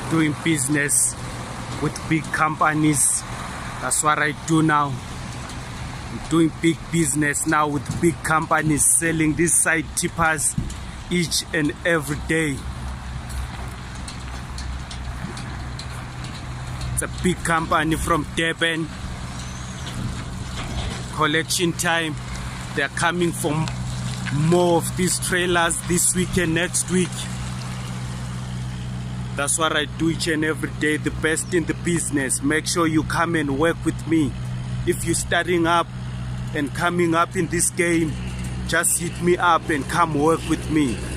doing business with big companies. That's what I do now. I'm doing big business now with big companies, selling these side tippers each and every day. It's a big company from Durban. Collection time. They're coming for more of these trailers this week and next week. That's what I do each and every day, the best in the business. Make sure you come and work with me. If you're starting up and coming up in this game, just hit me up and come work with me.